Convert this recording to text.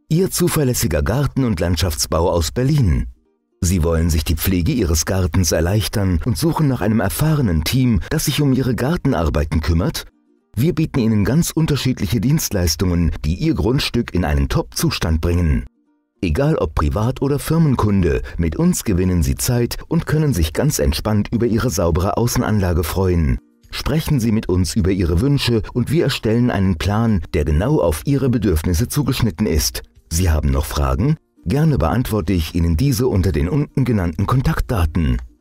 Ihr zuverlässiger Garten- und Landschaftsbau aus Berlin. Sie wollen sich die Pflege Ihres Gartens erleichtern und suchen nach einem erfahrenen Team, das sich um Ihre Gartenarbeiten kümmert? Wir bieten Ihnen ganz unterschiedliche Dienstleistungen, die Ihr Grundstück in einen Top-Zustand bringen. Egal ob Privat- oder Firmenkunde, mit uns gewinnen Sie Zeit und können sich ganz entspannt über Ihre saubere Außenanlage freuen. Sprechen Sie mit uns über Ihre Wünsche und wir erstellen einen Plan, der genau auf Ihre Bedürfnisse zugeschnitten ist. Sie haben noch Fragen? Gerne beantworte ich Ihnen diese unter den unten genannten Kontaktdaten.